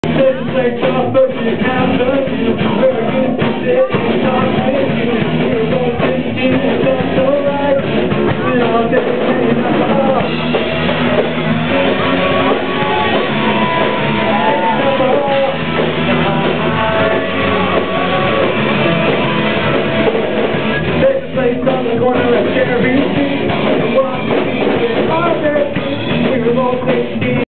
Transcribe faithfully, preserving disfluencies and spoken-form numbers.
Say, say, talk, but you can't touch it. We're against it.